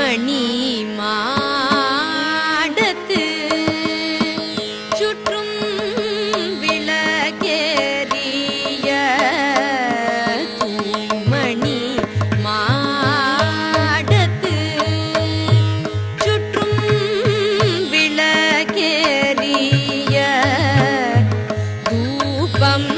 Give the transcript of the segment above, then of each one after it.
தூமணி மாடத்து சுற்றும் விளக்கேறிய தூமணி மாடத்து சுற்றும் விளக்கேறிய தூபம்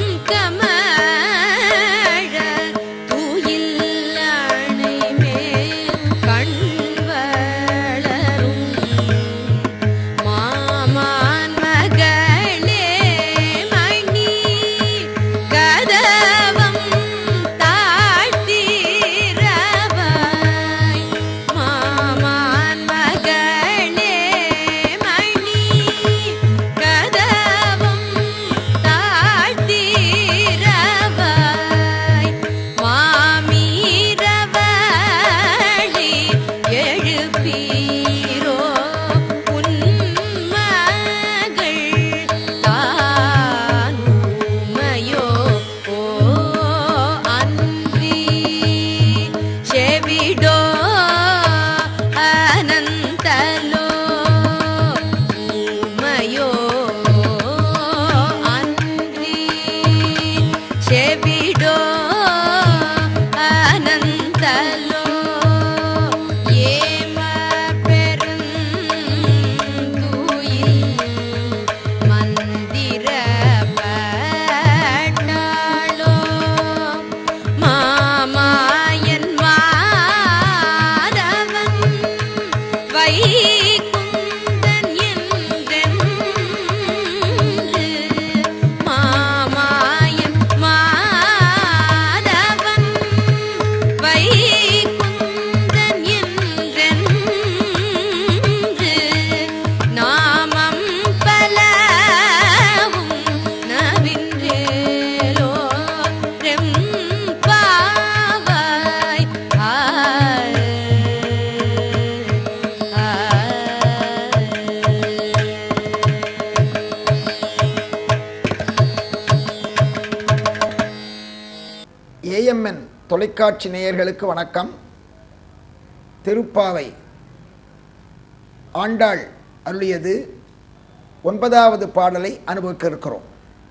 ஏஎம்என் தொலைக்காட்சி நேயர்களுக்கு வணக்கம். திருப்பாவை ஆண்டாள் அருளியது 9வது பாடலை அனுபவிக்க இருக்கிறோம்.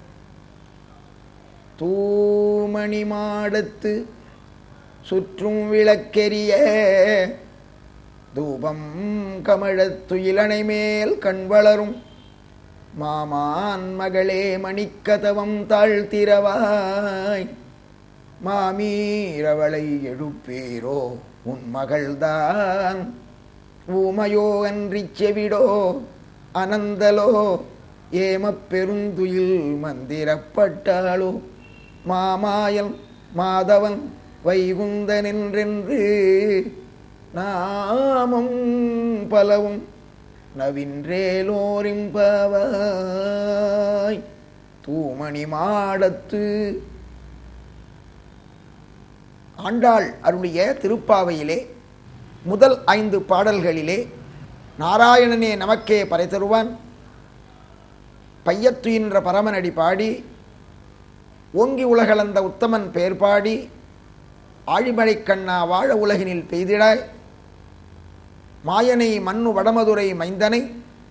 தூமணி மாடத்து சுற்றும் விளக்கெரிய தூபம் கமழத்துயிலனை மேல் கண் வளரும் மாமான் மகளே மணிக்கதவம் தாழ்த்திரவாய் மாமீரவளை எழுப்பீரோ உன் மகள்தான் ஊமையோ அன்றி செவிடோ அனந்தலோ ஏமப் பெருந்துயில் மந்திரப்பட்டாளோ மாமாயல் மாதவன் வைகுந்தனென்றென்று நாமம் பலவும் நவின்றேலோரிம்பவாய். தூமணி மாடத்து ஆண்டாள் அருளிய திருப்பாவையிலே முதல் 5 பாடல்களிலே நாராயணனே நமக்கே பறை தருவான், பையத்துயின்ற பரமனடி பாடி, ஓங்கி உலகளந்த உத்தமன் பெயர் பாடி, ஆழிமழை கண்ணா வாழ உலகினில் பெய்திடாய், மாயனை மண்ணு வடமதுரை மைந்தனை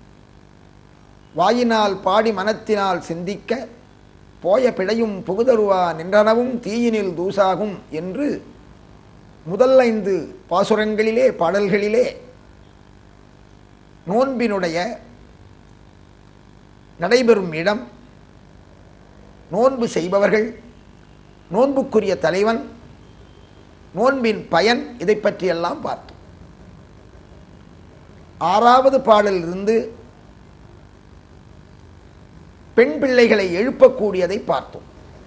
வாயினால் பாடி மனத்தினால் சிந்திக்க போய பிழையும் புகுதருவா நின்றனவும் தீயினில் தூசாகும் என்று முதல் 5 பாசுரங்களிலே பாடல்களிலே நோன்பினுடைய நடைபெறும் இடம், நோன்பு செய்பவர்கள், நோன்புக்குரிய தலைவன், நோன்பின் பயன், இதை பற்றியெல்லாம் பார்த்தோம். 6வது பாடலிலிருந்து பெண் பிள்ளைகளை எழுப்பக்கூடியதை பார்த்தோம்.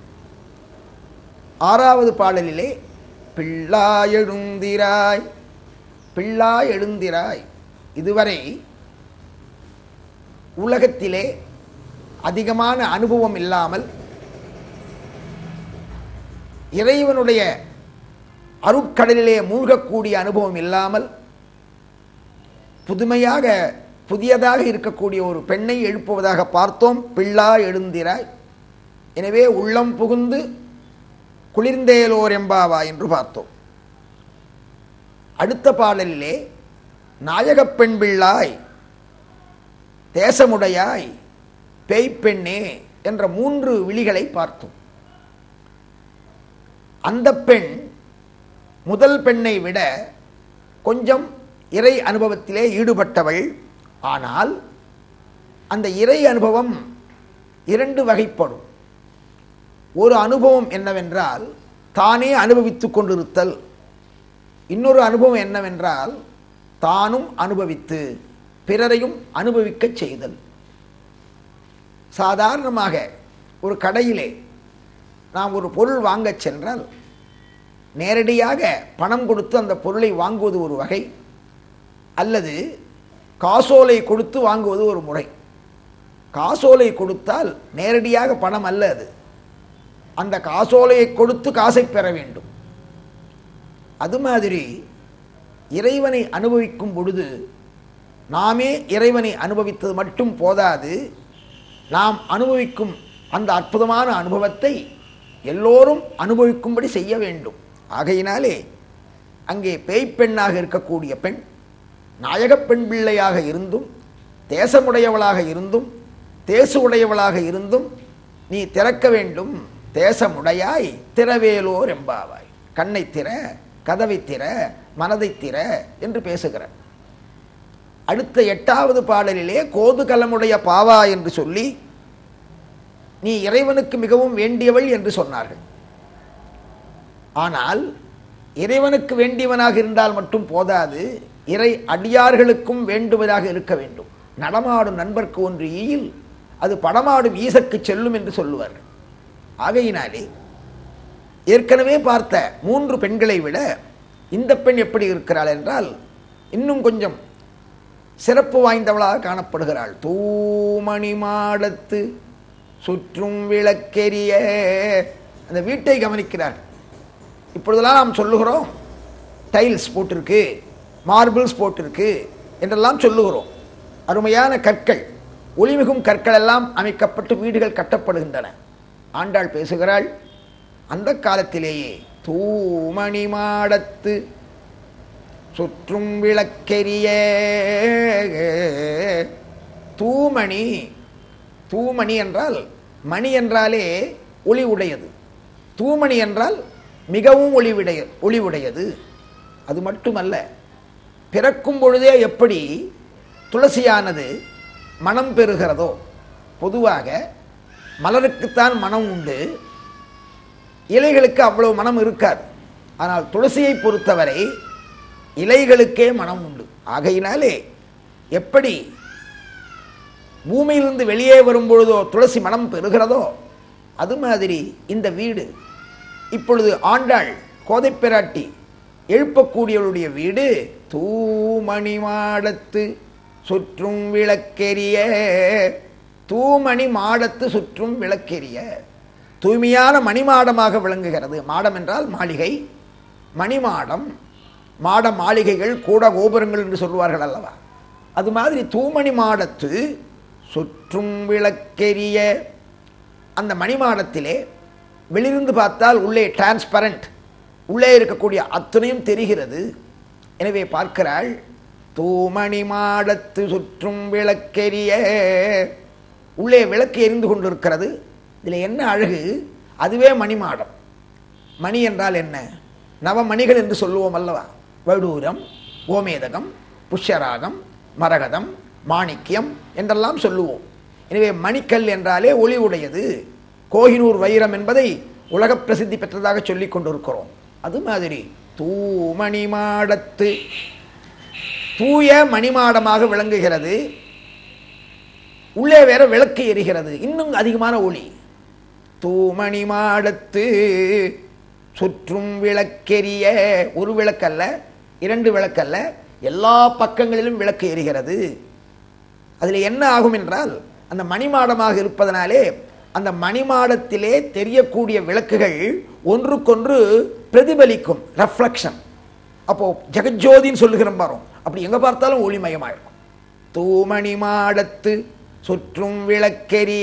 6வது பாடலிலே பிள்ளாய் எழுந்திராய், பிள்ளாய் எழுந்திராய். இதுவரை உலகத்திலே அதிகமான அனுபவம் இல்லாமல், இறைவனுடைய அருட்கடலிலே மூழ்கக்கூடிய அனுபவம் இல்லாமல், புதியதாக இருக்கக்கூடிய ஒரு பெண்ணை எழுப்புவதாக பார்த்தோம். பிள்ளாய் எழுந்திராய். எனவே உள்ளம் புகுந்து குளிர்ந்தேலோர் எம்பாவா என்று பார்த்தோம். அடுத்த பாடலிலே நாயகப் பெண் பிள்ளாய், தேசமுடையாய், பேய்ப்பெண்ணே என்ற 3 விழிகளை பார்த்தோம். அந்த பெண் முதல் பெண்ணை விட கொஞ்சம் இறை அனுபவத்திலே ஈடுபட்டவள். ஆனால் அந்த இறை அனுபவம் 2 வகைப்படும். ஒரு அனுபவம் என்னவென்றால் தானே அனுபவித்துக் கொண்டிருத்தல். இன்னொரு அனுபவம் என்னவென்றால் தானும் அனுபவித்து பிறரையும் அனுபவிக்கச் செய்தல். சாதாரணமாக ஒரு கடையிலே நாம் ஒரு பொருள் வாங்கச் சென்றால் நேரடியாக பணம் கொடுத்து அந்த பொருளை வாங்குவது ஒரு வகை, அல்லது காசோலை கொடுத்து வாங்குவது ஒரு முறை. காசோலை கொடுத்தால் நேரடியாக பணம் அல்ல, அது அந்த காசோலையை கொடுத்து காசை பெற வேண்டும். அது மாதிரி இறைவனை அனுபவிக்கும் பொழுது நாமே இறைவனை அனுபவித்தது மட்டும் போதாது, நாம் அனுபவிக்கும் அந்த அற்புதமான அனுபவத்தை எல்லோரும் அனுபவிக்கும்படி செய்ய வேண்டும். ஆகையினாலே அங்கே பேய்ப்பெண்ணாக இருக்கக்கூடிய பெண் நாயகப் பெண் பிள்ளையாக இருந்தும், தேசமுடையவளாக இருந்தும், தேசு உடையவளாக இருந்தும் நீ திறக்க வேண்டும். தேசமுடையாய் திறவேலோர் எம்பாவாய். கண்ணை திற, கதவை திற, மனதை திற என்று பேசுகிறார். அடுத்த 8வது பாடலிலே கோது கலமுடைய பாவா என்று சொல்லி நீ இறைவனுக்கு மிகவும் வேண்டியவள் என்று சொன்னார்கள். ஆனால் இறைவனுக்கு வேண்டியவனாக இருந்தால் மட்டும் போதாது, இறை அடியார்களுக்கும் வேண்டுவதாக இருக்க வேண்டும். நடமாடும் நண்பர்க்கு ஒன்று ஈயில் அது படமாடும் ஈசற்கு செல்லும் என்று சொல்லுவார்கள். ஆகையினாலே ஏற்கனவே பார்த்த 3 பெண்களை விட இந்த பெண் எப்படி இருக்கிறாள் என்றால் இன்னும் கொஞ்சம் சிறப்பு வாய்ந்தவளாக காணப்படுகிறாள். தூமணி மாடத்து சுற்றும் விளக்கெரிய. அந்த வீட்டை கவனிக்கிறார். இப்பொழுதெல்லாம் நாம் சொல்லுகிறோம் டைல்ஸ் போட்டிருக்கு, மார்பிள்ஸ் போட்டிருக்கு என்றெல்லாம் சொல்லுகிறோம். அருமையான கற்கள், ஒளிமிகும் கற்கள் எல்லாம் அமைக்கப்பட்டு வீடுகள் கட்டப்படுகின்றன. ஆண்டாள் பேசுகிறாள், அந்த காலத்திலேயே தூமணி மாடத்து சுற்றும் விளக்கெரிய. தூமணி, தூமணி என்றால் மணி என்றாலே ஒளி உடையது. தூமணி என்றால் மிகவும் ஒளி உடையது. அது மட்டுமல்ல, பிறக்கும் பொழுதே எப்படி துளசியானது மனம் பெறுகிறதோ, பொதுவாக மலருக்குத்தான் மனம் உண்டு, இலைகளுக்கு அவ்வளவு மனம் இருக்காது. ஆனால் துளசியை பொறுத்தவரை இலைகளுக்கே மனம் உண்டு. ஆகையினாலே எப்படி பூமியிலிருந்து வெளியே வரும்பொழுதோ துளசி மனம் பெறுகிறதோ, அது மாதிரி இந்த வீடு இப்பொழுது ஆண்டாள் கோதை பிராட்டி எழுப்பக்கூடியவருடைய வீடு தூமணி மாடத்து சுற்றும் விளக்கெரிய. தூமணி மாடத்து சுற்றும் விளக்கெரிய, தூய்மையான மணிமாடமாக விளங்குகிறது. மாடம் என்றால் மாளிகை, மணிமாடம், மாட மாளிகைகள், கூட கோபுரங்கள் என்று சொல்வார்கள் அல்லவா, அது மாதிரி தூமணி மாடத்து சுற்றும் விளக்கெரிய. அந்த மணிமாடத்திலே வெளியிருந்து பார்த்தால் உள்ளே டிரான்ஸ்பரண்ட், உள்ளே இருக்கக்கூடிய அத்தனையும் தெரிகிறது. எனவே பார்க்கிறாள், தூமணி மாடத்து சுற்றும் விளக்கெரிய. உள்ளே விளக்கு எரிந்து கொண்டிருக்கிறது. இதில் என்ன அழகு, அதுவே மணிமாடம். மணி என்றால் என்ன, நவமணிகள் என்று சொல்லுவோம் அல்லவா, வடூரம், கோமேதகம், புஷ்யராகம், மரகதம், மாணிக்கியம் என்றெல்லாம் சொல்லுவோம். எனவே மணிக்கல் என்றாலே ஒளி உடையது. கோஹினூர் வைரம் என்பதை உலக பிரசித்தி பெற்றதாக சொல்லிக் கொண்டிருக்கிறோம். அது மாதிரி தூமணி மாடத்து, தூய மணிமாடமாக விளங்குகிறது. உள்ளே வேற விளக்கு எரிகிறது, இன்னும் அதிகமான ஒளி. தூமணி மாடத்து சுற்றும் விளக்கெரிய. ஒரு விளக்கல்ல, 2 விளக்கல்ல, எல்லா பக்கங்களிலும் விளக்கு எரிகிறது. அதில் என்ன ஆகும் என்றால், அந்த மணிமாடமாக இருப்பதனாலே அந்த மணிமாடத்திலே தெரியக்கூடிய விளக்குகள் ஒன்றுக்கொன்று பிரதிபலிக்கும், ரெஃப்ளெக்ஷன். அப்போ ஜெகஜோதின்னு சொல்லுகிறோம் பாரும், அப்படி எங்க பார்த்தாலும் ஒளிமயமாயிருக்கும். தூமணி மாடத்து சுற்றும் விளக்கெரிய.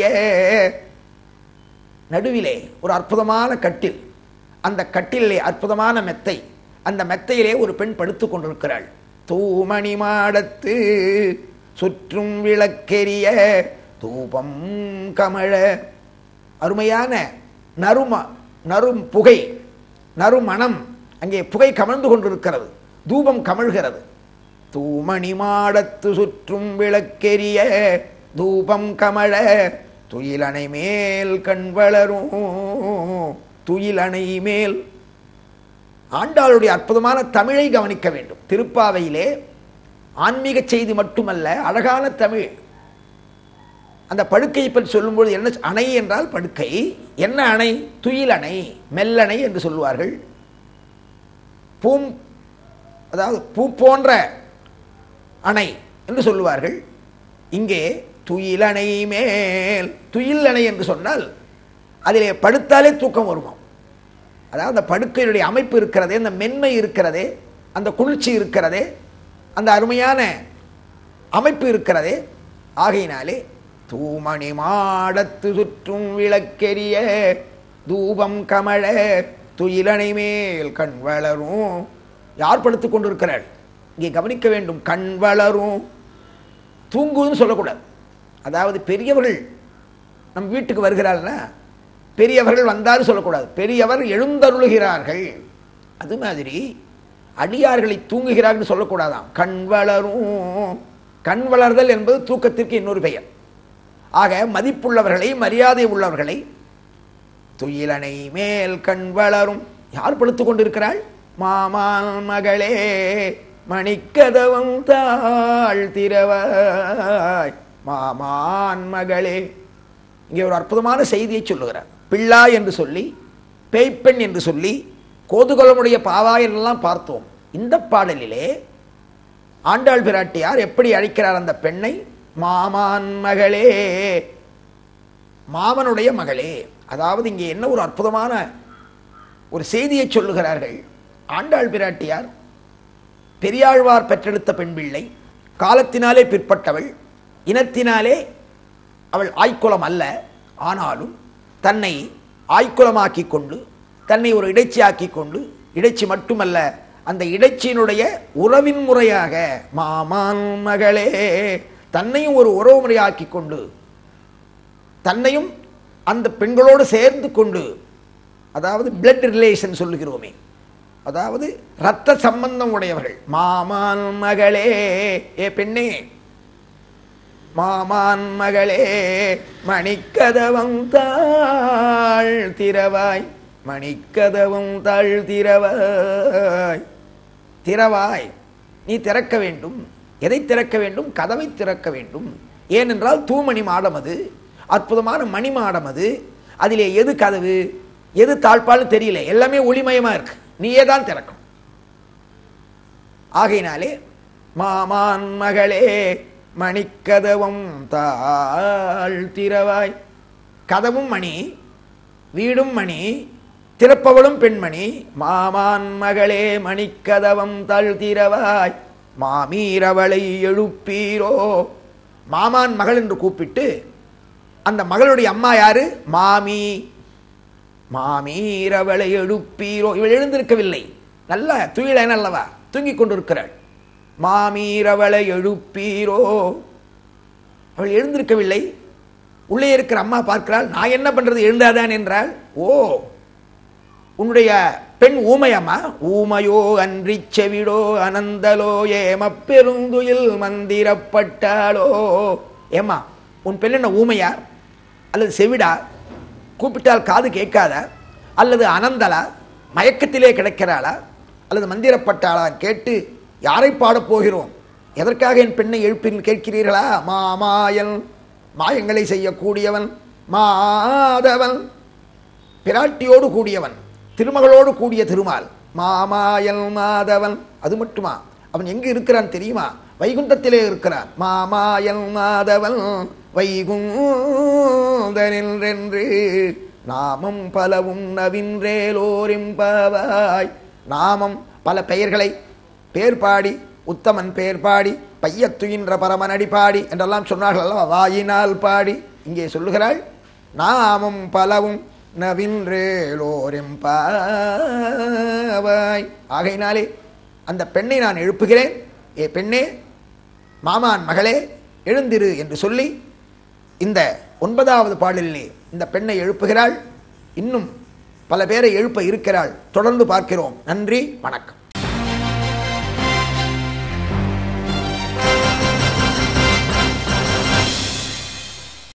நடுவிலே ஒரு அற்புதமான கட்டில், அந்த கட்டிலே அற்புதமான மெத்தை, அந்த மெத்தையிலே ஒரு பெண் படுத்துக் கொண்டிருக்கிறாள். தூமணி மாடத்து சுற்றும் விளக்கெரிய தூபம் கமழ. அருமையான நறும் புகை, நறுமணம், அங்கே புகை கமழ்ந்து கொண்டிருக்கிறது, தூபம் கமழ்கிறது. தூமணி மாடத்து சுற்றும் விளக்கெரிய தூபம் கமழ துயிலணை மேல் கண் வளரும். துயிலணை மேல். ஆண்டாளுடைய அற்புதமான தமிழை கவனிக்க வேண்டும். திருப்பாவையிலே ஆன்மீக செய்தி மட்டுமல்ல, அழகான தமிழ். அந்த படுக்கையை பற்றி சொல்லும்போது என்ன அணை என்றால் படுக்கை. என்ன அணை? துயில் அணை, மெல்லணை என்று சொல்லுவார்கள். அதாவது பூ போன்ற அணை என்று சொல்லுவார்கள். இங்கே துயிலணை மேல். துயில் அணை என்று சொன்னால் அதிலே படுத்தாலே தூக்கம் வருமா. அதாவது அந்த படுக்கையுடைய அமைப்பு இருக்கிறதே, அந்த மென்மை இருக்கிறதே, அந்த குளிர்ச்சி இருக்கிறதே, அந்த அருமையான அமைப்பு இருக்கிறதே. ஆகையினாலே தூமணி மாடத்து சுற்றும் விளக்கெரிய தூபம் கமழ துயிலணை மேல் கண் வளரும். யார் படுத்துக் கொண்டிருக்கிறாள்? இங்கே கவனிக்க வேண்டும். கண் வளரும். தூங்குன்னு சொல்லக்கூடாது. அதாவது பெரியவர்கள் நம் வீட்டுக்கு வருகிறாள்னா பெரியவர்கள் வந்தாலும் சொல்லக்கூடாது, பெரியவர் எழுந்தருளுகிறார்கள். அது மாதிரி அடியார்களை தூங்குகிறார்கள் சொல்லக்கூடாதாம். கண் வளரும். கண் வளர்தல் என்பது தூக்கத்திற்கு இன்னொரு பெயர். ஆக மதிப்புள்ளவர்களை, மரியாதை உள்ளவர்களை துயிலணை மேல் கண் வளரும். யார் படுத்துக் கொண்டிருக்கிறாள்? மாமான் மகளே மணிக்கதவம் தாழ் திரவாய். மாமான் மகளே. இங்கே ஒரு அற்புதமான செய்தியை சொல்லுகிறார். பிள்ளாய் என்று சொல்லி, பேய்ப்பெண் என்று சொல்லி, கோதுகுலமுடைய பாவாயெல்லாம் பார்த்தோம். இந்த பாடலிலே ஆண்டாள் பிராட்டியார் எப்படி அழைக்கிறார் அந்த பெண்ணை? மாமான் மகளே, மாமனுடைய மகளே. அதாவது இங்கே என்ன ஒரு அற்புதமான ஒரு செய்தியை சொல்லுகிறார்கள். ஆண்டாள் பிராட்டியார் பெரியாழ்வார் பெற்றெடுத்த பெண் பிள்ளை, காலத்தினாலே பிற்பட்டவள், இனத்தினாலே அவள் ஆய்க்குலம் அல்ல. ஆனாலும் தன்னை ஆய்க்குலமாக்கி கொண்டு, தன்னை ஒரு இடைச்சியாக்கி கொண்டு, இடைச்சி மட்டுமல்ல, அந்த இடைச்சியினுடைய உறவின் முறையாக மாமான் மகளே, தன்னையும் ஒரு உறவு முறையாக்கி கொண்டு, தன்னையும் அந்த பெண்களோடு சேர்ந்து கொண்டு, அதாவது பிளட் ரிலேஷன் சொல்லுகிறோமே, அதாவது இரத்த சம்பந்தம் உடையவர்கள். மாமான் மகளே, ஏ பெண்ணே, மாமான் மகளே மணிக்கதவம் தாழ் திரவாய். மணிக்கதவம் தாழ் திரவாய். திரவாய், நீ திறக்க வேண்டும். எதை திறக்க வேண்டும்? கதவை திறக்க வேண்டும். ஏனென்றால் தூமணி மாடம் அது, அற்புதமான மணி மாடம் அது. அதிலே எது கதவு எது தாழ்பால் தெரியல, எல்லாமே ஒளிமயமா இருக்கு. நீயே தான் திறக்கும். ஆகையினாலே மாமான் மகளே மணிக்கதவம் தாழ் திரவாய். கதவும் மணி, வீடும் மணி, திறப்பவளும் பெண்மணி. மாமான் மகளே மணிக்கதவம் தாழ் திரவாய். மாமீரவளை எழுப்பீரோ. மாமான் மகள் என்று கூப்பிட்டு, அந்த மகளுடைய அம்மா யாரு? மாமி. மாமீரவளை எழுப்பீரோ. இவள் எழுந்திருக்கவில்லை, நல்ல துயிலன் அல்லவா, தூங்கிக் கொண்டிருக்கிறாள். மாமீரவளை எழுப்பீரோ. அவள் எழுந்திருக்கவில்லை. உள்ளே இருக்கிற அம்மா பார்க்கிறாள். நான் என்ன பண்றது, எழுந்தாதான் என்றாள். ஓ, உன்னுடைய பெண் ஊமையம்மா? ஊமையோ அன்றி செவிடோ அனந்தலோ ஏம பெருந்துயில் மந்திரப்பட்டாளோ. ஏமா, உன் பெண் என்ன ஊமையா அல்லது செவிடா? கூப்பிட்டால் காது கேட்காதா? அல்லது அனந்தலா, மயக்கத்திலே கிடக்கிறாளா? அல்லது மந்திரப்பட்டாளா கேட்டு யாரை பாடப் போகிறோம்? எதற்காக என் பெண்ணை எழுப்பின்னு கேட்கிறீர்களா? மாமாயன், மாயங்களை செய்யக்கூடியவன். மாதவன், பிராட்டியோடு கூடியவன், திருமகளோடு கூடிய திருமால். மாமாயன் மாதவன். அது மட்டுமா, அவன் எங்கு இருக்கிறான் தெரியுமா? வைகுண்டத்திலே இருக்கிறான். மாமாயன் மாதவன் வைகுந்தனின்றென்று நாமம் பலவும் நவின்றேலோரிம்பாவாய். நாமம் பல பெயர்களை பேர் பாடி, உத்தமன் பேர் பாடி, பையத்துயின்ற பரமனடி பாடி என்றெல்லாம் சொன்னார்கள் அல்லவா, வாயினால் பாடி. இங்கே சொல்லுகிறாள், நாமம் பலவும் நவின்றேலோரிம்பாவாய். ஆகையினாலே அந்த பெண்ணை நான் எழுப்புகிறேன். ஏ பெண்ணே, மாமான் மகளே, எழுந்திரு என்று சொல்லி இந்த 9வது பாடலிலே இந்த பெண்ணை எழுப்புகிறாள். இன்னும் பல பேரை எழுப்ப இருக்கிறாள். தொடர்ந்து பார்க்கிறோம். நன்றி, வணக்கம்.